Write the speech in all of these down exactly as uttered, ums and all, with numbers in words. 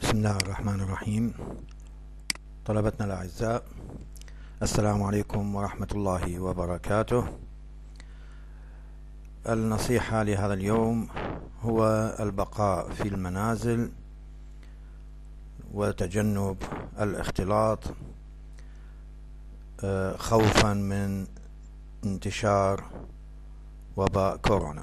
بسم الله الرحمن الرحيم. طلبتنا الأعزاء، السلام عليكم ورحمة الله وبركاته. النصيحة لهذا اليوم هو البقاء في المنازل وتجنب الاختلاط خوفا من انتشار وباء كورونا.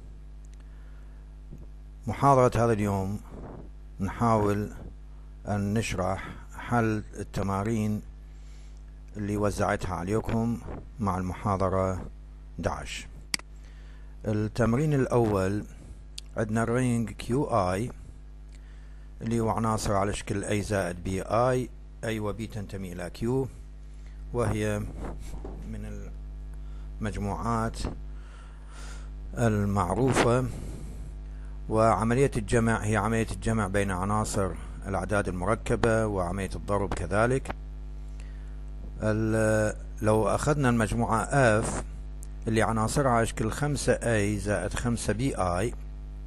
محاضرة هذا اليوم نحاول أن نشرح حل التمارين اللي وزعتها عليكم مع المحاضرة أحد عشر. التمرين الأول عندنا الرينج كيو آي اللي هو عناصر على شكل A زائد بي آي، أي وبي تنتمي إلى Q، وهي من المجموعات المعروفة. وعملية الجمع هي عملية الجمع بين عناصر الأعداد المركبة، وعملية الضرب كذلك. لو أخذنا المجموعة F اللي عناصرها على شكل خمسة A زائد خمسة بي آي،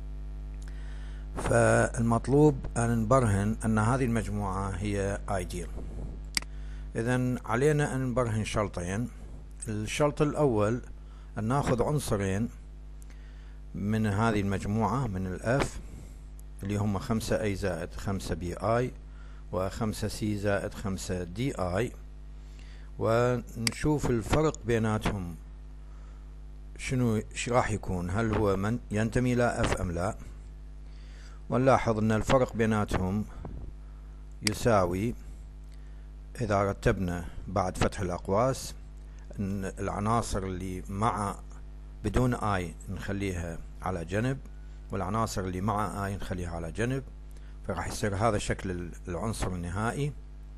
فالمطلوب أن نبرهن أن هذه المجموعة هي ideal. إذن علينا أن نبرهن شرطين. الشرط الأول أن نأخذ عنصرين من هذه المجموعة من الأف اللي هم خمسة A زائد خمسة بي آي وخمسة C زائد خمسة دي آي، ونشوف الفرق بيناتهم شنو راح يكون، هل هو من ينتمي إلى أف أم لا. ونلاحظ أن الفرق بيناتهم يساوي، إذا رتبنا بعد فتح الأقواس، أن العناصر اللي مع بدون آي نخليها على جنب، والعناصر اللي مع آي نخليها على جنب، فراح يصير هذا شكل العنصر النهائي.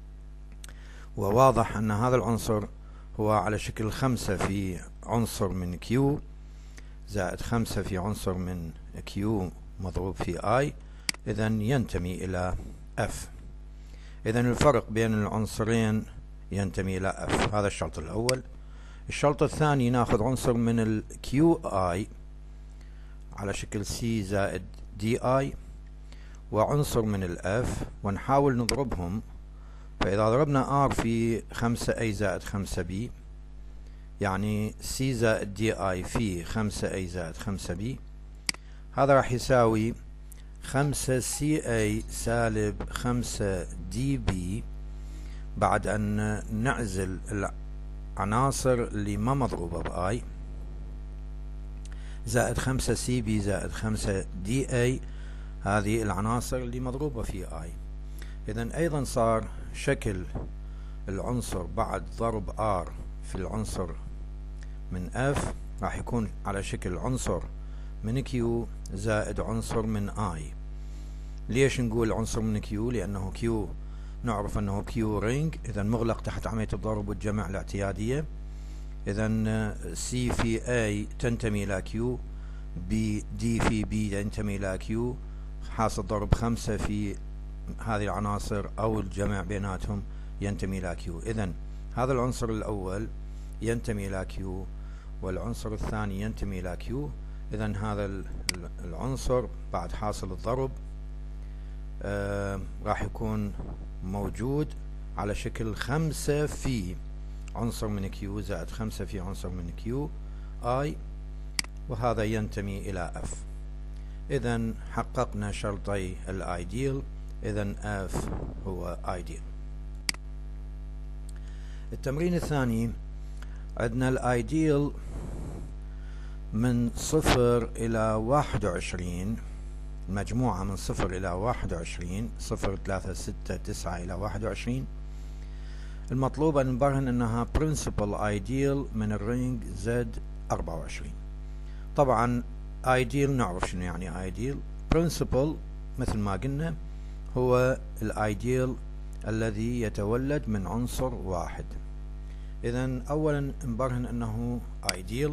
وواضح أن هذا العنصر هو على شكل خمسة في عنصر من Q زائد خمسة في عنصر من Q مضروب في I، إذن ينتمي إلى F. إذن الفرق بين العنصرين ينتمي إلى F، هذا الشرط الأول. الشرط الثاني ناخذ عنصر من ال كيو آي على شكل C زائد دي آي وعنصر من ال F، ونحاول نضربهم. فإذا ضربنا R في خمسة A زائد خمسة B، يعني C زائد دي آي في خمسة A زائد خمسة B، هذا راح يساوي خمسة سي إيه سالب خمسة دي بي بعد أن نعزل العناصر اللي ما مضروبة بآي، زائد خمسة سي بي زائد خمسة دي اي، هذه العناصر اللي مضروبة في آي. إذن أيضا صار شكل العنصر بعد ضرب R في العنصر من F راح يكون على شكل عنصر من Q زائد عنصر من I. ليش نقول عنصر من Q؟ لأنه Q نعرف أنه Q رينج، إذا مغلق تحت عملية الضرب والجمع الاعتيادية. إذا C في A تنتمي إلى Q، B D في B تنتمي إلى Q، حاصل ضرب خمسة في هذه العناصر أو الجمع بيناتهم ينتمي إلى Q. إذا هذا العنصر الأول ينتمي إلى Q والعنصر الثاني ينتمي إلى Q. إذا هذا العنصر بعد حاصل الضرب آه راح يكون موجود على شكل خمسة في عنصر من Q زائد خمسة في عنصر من Q I، وهذا ينتمي إلى F. إذن حققنا شرطي الآيديل، إذن F هو آيديل. التمرين الثاني عندنا الآيديل من صفر إلى واحد وعشرين، مجموعة من صفر إلى واحد وعشرين، صفر ثلاثة ستة تسعة إلى واحد وعشرين. المطلوب أن نبرهن أنها principal ideal من الرينج Z أربعة وعشرين. طبعا ideal نعرف شنو يعني ideal. principal مثل ما قلنا هو الايديال الذي يتولد من عنصر واحد. إذن أولا نبرهن أنه ideal.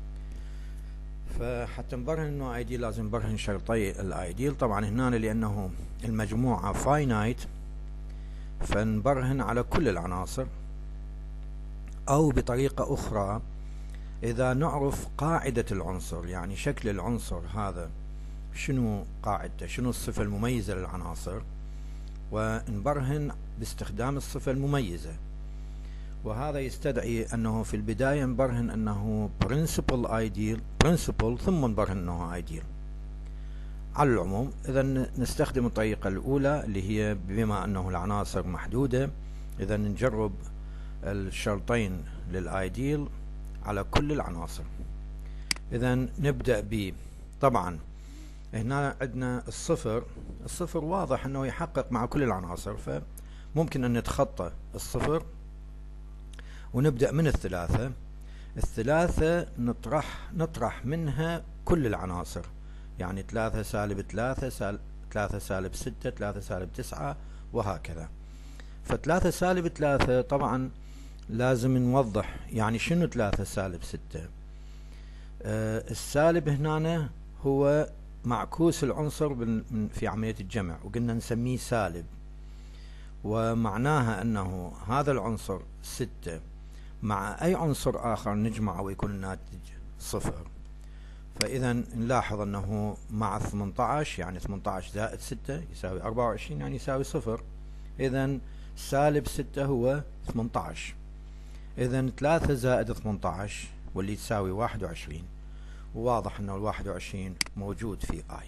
فحتى نبرهن أنه ideal لازم نبرهن شرطي الايديل. طبعا هنا لأنه المجموعة finite فنبرهن على كل العناصر، أو بطريقة أخرى إذا نعرف قاعدة العنصر، يعني شكل العنصر هذا شنو قاعدته، شنو الصفة المميزة للعناصر، ونبرهن باستخدام الصفة المميزة، وهذا يستدعي أنه في البداية نبرهن أنه principal ideal principal ثم نبرهن أنه ideal. على العموم إذا نستخدم الطريقة الأولى اللي هي بما أنه العناصر محدودة، إذا نجرب الشرطين للآيديل على كل العناصر. إذا نبدأ ب طبعا هنا عندنا الصفر، الصفر واضح أنه يحقق مع كل العناصر، فممكن أن نتخطى الصفر ونبدأ من الثلاثة. الثلاثة نطرح نطرح منها كل العناصر، يعني ثلاثة سالب ثلاثة سال ثلاثة سالب ستة ثلاثة سالب تسعة وهكذا. فثلاثة سالب ثلاثة طبعا لازم نوضح يعني شنو ثلاثة سالب ستة. آه السالب هنا هو معكوس العنصر في عملية الجمع، وقلنا نسميه سالب، ومعناها أنه هذا العنصر ستة مع أي عنصر آخر نجمعه ويكون الناتج صفر. فإذا نلاحظ أنه مع ثمانية عشر يعني ثمانية عشر زائد ستة يساوي أربعة وعشرين يعني يساوي صفر. إذا سالب ستة هو ثمانية عشر. إذا ثلاثة زائد ثمانية عشر واللي تساوي واحد وعشرين، وواضح أنه الواحد وعشرين موجود في آي.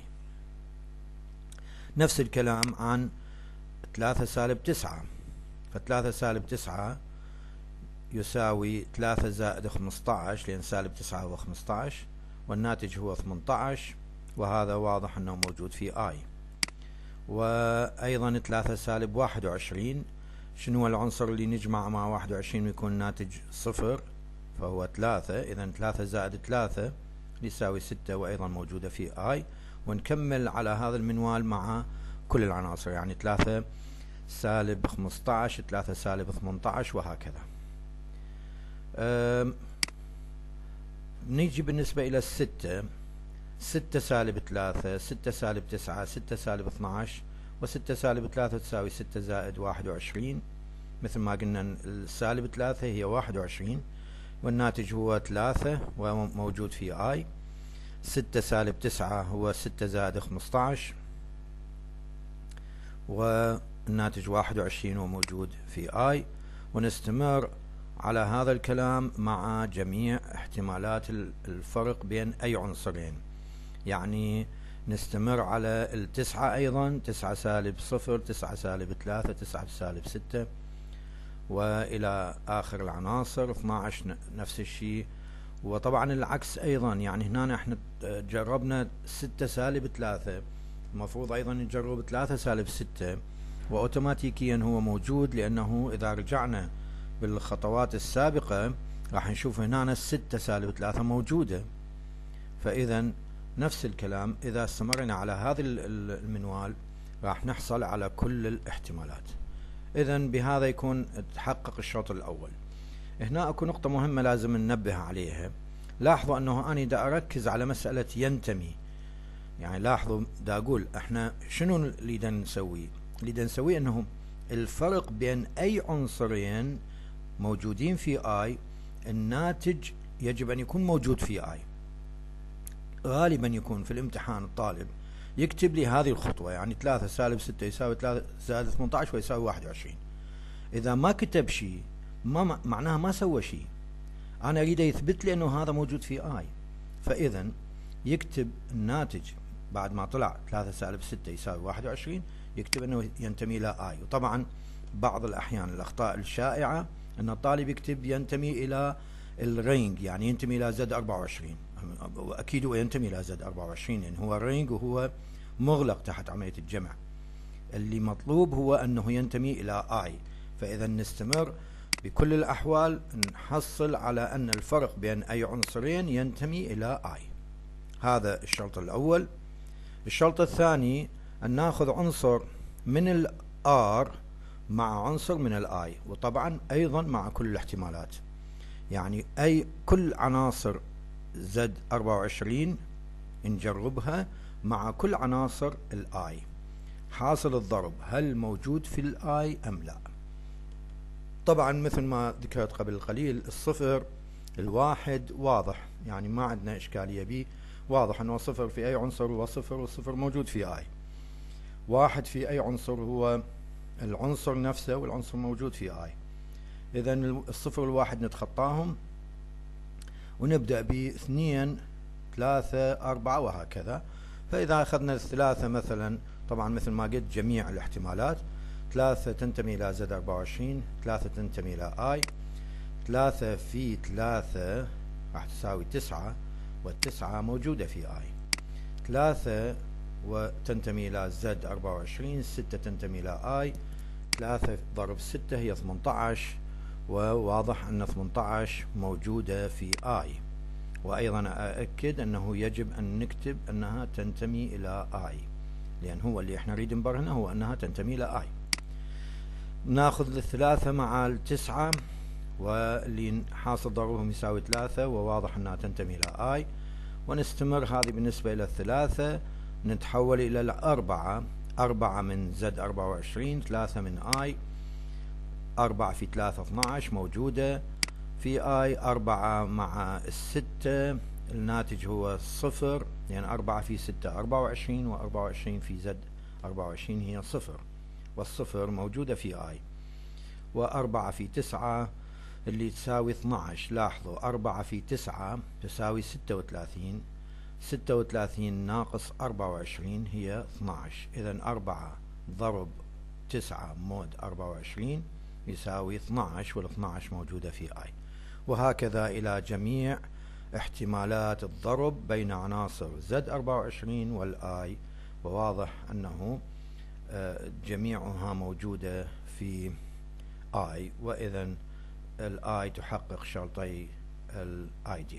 نفس الكلام عن ثلاثة سالب تسعة، فثلاثة سالب تسعة يساوي ثلاثة زائد خمسة عشر، لأن سالب تسعة هو خمسة عشر والناتج هو ثمانية عشر، وهذا واضح أنه موجود في آي. وأيضا ثلاثة سالب واحد وعشرين، شنو هو العنصر اللي نجمع مع واحد وعشرين ويكون الناتج صفر؟ فهو ثلاثة. إذا ثلاثة زائد ثلاثة يساوي ستة، وأيضا موجودة في آي. ونكمل على هذا المنوال مع كل العناصر، يعني ثلاثة سالب خمسة عشر ثلاثة سالب ثمانية عشر وهكذا. نيجي بالنسبة إلى الستة، ستة سالب ثلاثة ستة سالب تسعة ستة سالب اثنى عشر، وستة سالب ثلاثة تساوي ستة زائد واحد وعشرين. مثل ما قلنا السالب ثلاثة هي واحد وعشرين والناتج هو ثلاثة وموجود في آي. ستة سالب تسعة هو ستة زائد خمسة عشر والناتج واحد وعشرين وموجود في آي. ونستمر على هذا الكلام مع جميع احتمالات الفرق بين أي عنصرين، يعني نستمر على التسعة أيضا، تسعة سالب صفر تسعة سالب ثلاثة تسعة سالب ستة، وإلى آخر العناصر. اثنى عشر نفس الشيء، وطبعا العكس أيضا، يعني هنا احنا جربنا ستة سالب ثلاثة، المفروض أيضا نجرب ثلاثة سالب ستة، وأوتوماتيكيا هو موجود، لأنه إذا رجعنا بالخطوات السابقة راح نشوف هنا الستة سالب ثلاثة موجودة. فإذا نفس الكلام إذا استمرنا على هذا المنوال راح نحصل على كل الاحتمالات. إذا بهذا يكون تحقق الشوط الأول. هنا أكو نقطة مهمة لازم ننبه عليها. لاحظوا أنه أنا دا أركز على مسألة ينتمي، يعني لاحظوا دا أقول إحنا شنو اللي دا نسوي؟ اللي دا نسويه أنه الفرق بين أي عنصرين موجودين في آي الناتج يجب أن يكون موجود في آي. غالبا يكون في الامتحان الطالب يكتب لي هذه الخطوة، يعني ثلاثة سالب ستة يساوي ثلاثة زائد ثمانية عشر ويساوي واحد وعشرين. إذا ما كتب شيء ما معناها ما سوى شيء، أنا أريد يثبت لي أنه هذا موجود في آي. فإذا يكتب الناتج بعد ما طلع ثلاثة سالب ستة يساوي واحد وعشرين يكتب أنه ينتمي إلى آي. وطبعا بعض الأحيان الأخطاء الشائعة أن الطالب يكتب ينتمي إلى الرينج، يعني ينتمي إلى زد أربعة وعشرين، وأكيد هو ينتمي إلى زد أربعة وعشرين، يعني هو الرينج وهو مغلق تحت عملية الجمع. اللي مطلوب هو أنه ينتمي إلى آي. فإذا نستمر بكل الأحوال نحصل على أن الفرق بين أي عنصرين ينتمي إلى آي. هذا الشرط الأول. الشرط الثاني أن نأخذ عنصر من الآر مع عنصر من الآي، وطبعا أيضا مع كل الاحتمالات، يعني أي كل عناصر زد أربعة وعشرين نجربها مع كل عناصر الآي. حاصل الضرب هل موجود في الآي أم لا؟ طبعا مثل ما ذكرت قبل قليل الصفر الواحد واضح، يعني ما عندنا إشكالية به، واضح أنه صفر في أي عنصر هو صفر، والصفر موجود في آي. واحد في أي عنصر هو العنصر نفسه والعنصر موجود في I. إذا الصفر والواحد نتخطاهم ونبدأ باثنين ثلاثة أربعة وهكذا. فإذا أخذنا الثلاثة مثلا، طبعا مثل ما قلت جميع الاحتمالات، ثلاثة تنتمي إلى زد أربعة وعشرين، ثلاثة تنتمي إلى I، ثلاثة في ثلاثة راح تساوي تسعة، والتسعة موجودة في I. ثلاثة وتنتمي إلى زد أربعة وعشرين، ستة تنتمي إلى I، ثلاثة ضرب ستة هي ثمانية عشر، وواضح أن ثمانية عشر موجودة في I. وأيضا أأكد أنه يجب أن نكتب أنها تنتمي إلى I، لأن هو اللي احنا نريد نبرهنه هو أنها تنتمي إلى I. ناخذ الثلاثة مع التسعة، واللي حاصل ضربهم يساوي ثلاثة، وواضح أنها تنتمي إلى I. ونستمر، هذه بالنسبة إلى الثلاثة. نتحول إلى الأربعة، أربعة من زد أربعة وعشرين، ثلاثة من I، أربعة في ثلاثة اثنى عشر موجودة في I. أربعة مع الستة، الناتج هو صفر، يعني أربعة في ستة أربعة وعشرين، وأربعة وعشرين في زد أربعة وعشرين هي صفر، والصفر موجودة في I. وأربعة في تسعة اللي تساوي اثنى عشر. لاحظوا أربعة في تسعة تساوي ستة وثلاثين، ستة وثلاثين ناقص أربعة وعشرين هي اثنى عشر. إذا أربعة ضرب تسعة مود أربعة وعشرين يساوي اثنى عشر، وال اثنى عشر موجودة في I. وهكذا إلى جميع احتمالات الضرب بين عناصر زد أربعة وعشرين والآي، وواضح أنه جميعها موجودة في I. وإذا الآي تحقق شرطي الآيديل.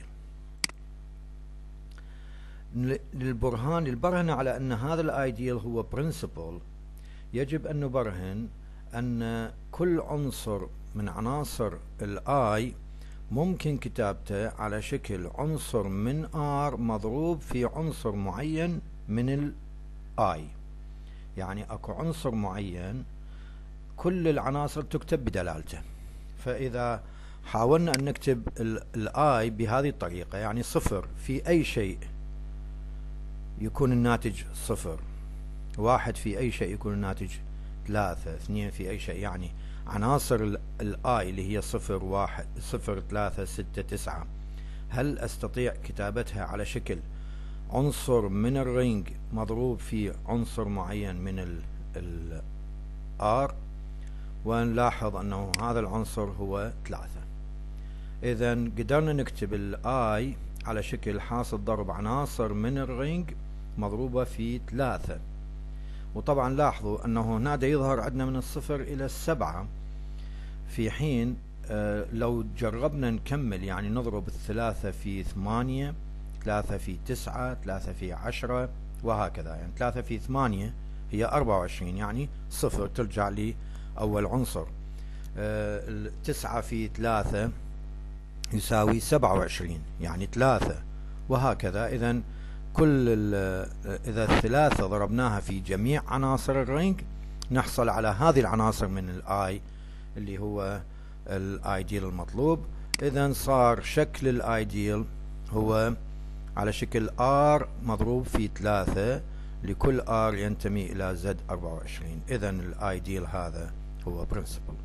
للبرهان للبرهنة على أن هذا الآيديل هو برنسبل، يجب أن نبرهن أن كل عنصر من عناصر الآي ممكن كتابته على شكل عنصر من R مضروب في عنصر معين من الآي. يعني أكو عنصر معين كل العناصر تكتب بدلالته. فإذا حاولنا أن نكتب الآي بهذه الطريقة، يعني صفر في أي شيء يكون الناتج صفر، واحد في أي شيء يكون الناتج ثلاثة، اثنين في أي شيء، يعني عناصر الآي اللي هي صفر واحد صفر ثلاثة ستة تسعة، هل أستطيع كتابتها على شكل عنصر من الرينج مضروب في عنصر معين من ال R؟ ونلاحظ أنه هذا العنصر هو ثلاثة. إذا قدرنا نكتب الآي على شكل حاصل ضرب عناصر من الرينج مضروبة في ثلاثة. وطبعا لاحظوا أنه هنا يظهر عندنا من الصفر إلى السبعة، في حين آه لو جربنا نكمل يعني نضرب الثلاثة في ثمانية، ثلاثة في تسعة، ثلاثة في عشرة وهكذا، يعني ثلاثة في ثمانية هي أربعة وعشرين، يعني صفر ترجع لي أول عنصر. آه تسعة في ثلاثة يساوي سبعة وعشرين، يعني ثلاثة، وهكذا. إذا كل إذا الثلاثة ضربناها في جميع عناصر الرينج نحصل على هذه العناصر من الآي اللي هو الآيديل المطلوب. إذا صار شكل الآيديل هو على شكل R مضروب في ثلاثة، لكل R ينتمي إلى زد أربعة وعشرين. إذا الآيديل هذا هو برنسبل.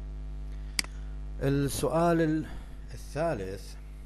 السؤال الثالث،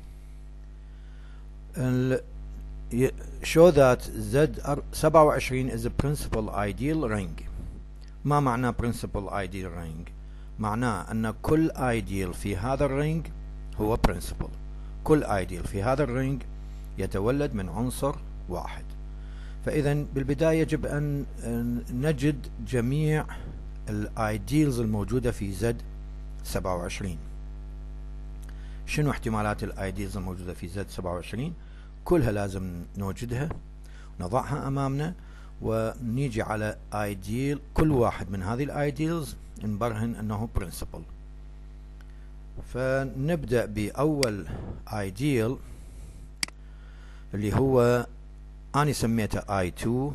show that Z سبعة وعشرين is a principal ideal ring. ما معنى principal ideal ring؟ معناه أن كل ideal في هذا الرينج هو principal. كل ideal في هذا الرينج يتولد من عنصر واحد. فإذا بالبداية يجب أن نجد جميع الايديلز الموجودة في زد سبعة وعشرين. شنو احتمالات الايديلز الموجودة في زد سبعة وعشرين؟ كلها لازم نوجدها، نضعها أمامنا، ونيجي على ايديل كل واحد من هذه الايديلز نبرهن أنه برنسبل. فنبدأ بأول ايديل اللي هو أنا سميته آي تو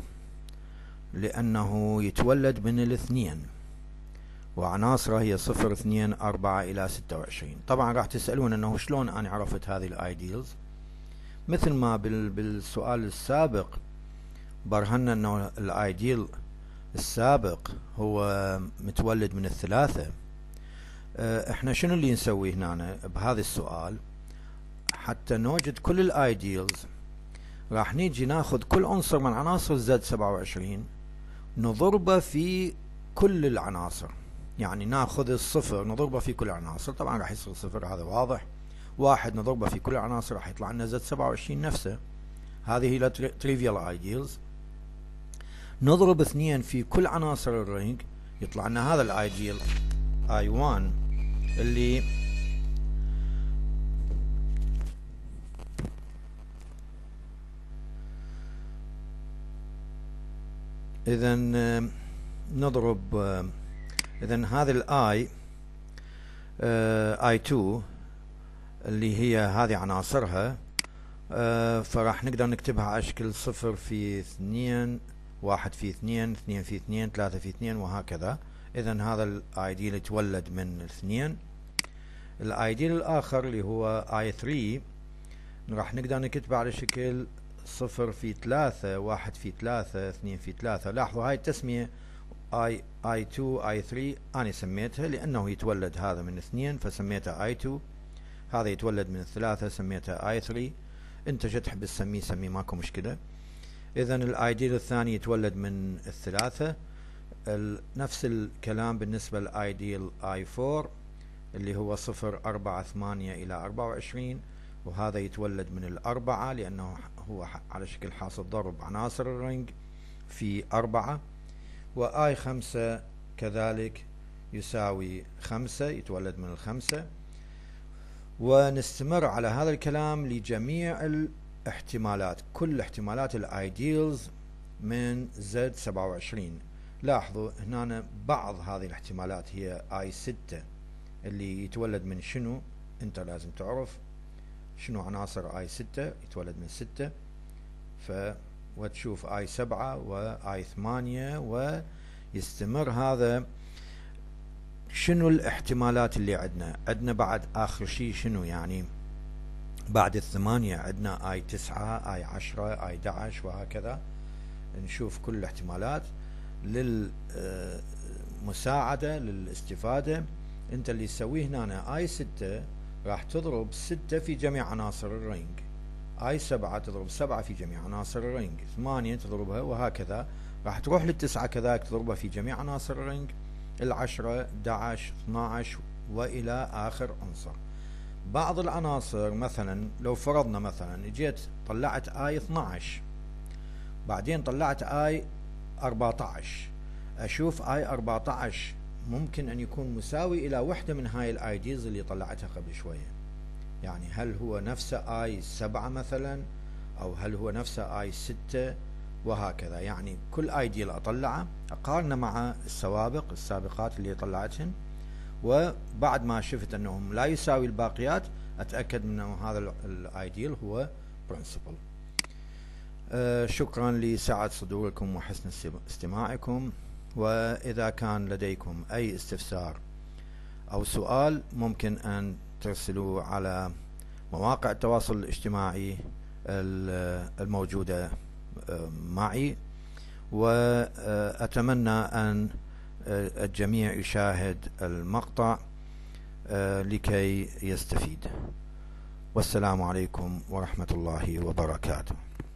لأنه يتولد من الاثنين، وعناصره هي صفر اثنين أربعة إلى ستة وعشرين. طبعا راح تسألون أنه شلون أنا عرفت هذه الآيديلز. مثل ما بالسؤال السابق برهنا أنه الآيديل السابق هو متولد من الثلاثة. احنا شنو اللي نسوي هنا بهذا السؤال؟ حتى نوجد كل الايديلز راح نيجي ناخذ كل عنصر من عناصر زد سبعة وعشرين نضربه في كل العناصر، يعني ناخذ الصفر نضربه في كل العناصر، طبعا راح يصير صفر هذا واضح، واحد نضربه في كل العناصر راح يطلع لنا زد سبعة وعشرين نفسه، هذه هي التريفيال ايديلز. نضرب اثنين في كل عناصر الرينج يطلع لنا هذا الايديل اي واحد اللي اذا نضرب اذا هذه الاي اي اثنين اللي هي هذه عناصرها، فراح نقدر نكتبها على شكل صفر في اثنين، واحد في اثنين، اثنين في اثنين، ثلاثة في اثنين، وهكذا. اذا هذا الايديل يتولد من اثنين. الايديل الاخر اللي هو اي ثلاثة راح نقدر نكتبه على شكل صفر في ثلاثة، واحد في ثلاثة، اثنين في ثلاثة. لاحظوا هاي التسمية اي اي اثنين اي ثلاثة انا سميتها لانه يتولد هذا من اثنين فسميته اي اثنين، هذا يتولد من الثلاثة سميته اي ثلاثة، انت شو تحب تسميه سميه ماكو مشكلة. اذا الايديل الثاني يتولد من الثلاثة. نفس الكلام بالنسبة للايديل اي أربعة اللي هو صفر أربعة ثمانية الى أربعة وعشرين، وهذا يتولد من الأربعة لأنه هو على شكل حاصل ضرب عناصر الرنج في أربعة. وآي خمسة كذلك يساوي خمسة، يتولد من الخمسة. ونستمر على هذا الكلام لجميع الاحتمالات، كل احتمالات الايديلز من زد سبعة وعشرين. لاحظوا هنا بعض هذه الاحتمالات هي آي ستة اللي يتولد من شنو؟ انت لازم تعرف شنو عناصر آي ستة، يتولد من ستة. ف وتشوف آي سبعة وآي ثمانية ويستمر هذا. شنو الاحتمالات اللي عندنا؟ عندنا بعد آخر شيء شنو يعني؟ بعد الثمانية عندنا آي تسعة، آي عشرة، آي أحد عشر، وهكذا. نشوف كل الاحتمالات للمساعدة للاستفادة. انت اللي تسويه هنا آي ستة راح تضرب ستة في جميع عناصر الرينج، آي سبعة تضرب سبعة في جميع عناصر الرينج، ثمانية تضربها، وهكذا. راح تروح للتسعة كذلك تضربها في جميع عناصر الرينج، العشرة، أحد عشر، اثني عشر، وإلى آخر عنصر. بعض العناصر مثلا لو فرضنا مثلا اجيت طلعت آي اثني عشر، بعدين طلعت آي أربعة عشر، أشوف آي أربعة عشر ممكن أن يكون مساوي إلى وحدة من هاي الآيديز اللي طلعتها قبل شوية. يعني هل هو نفسه آي سبعة مثلا، أو هل هو نفسه آي ستة، وهكذا. يعني كل ايديل اطلعه اقارنه مع السوابق السابقات اللي طلعتهن، وبعد ما شفت انهم لا يساوي الباقيات اتاكد من انه هذا الايديل هو برنسبل. آه شكرا لسعة صدوركم وحسن استماعكم. واذا كان لديكم اي استفسار او سؤال ممكن ان ترسلوه على مواقع التواصل الاجتماعي الموجودة معي، وأتمنى أن الجميع يشاهد المقطع لكي يستفيد. والسلام عليكم ورحمة الله وبركاته.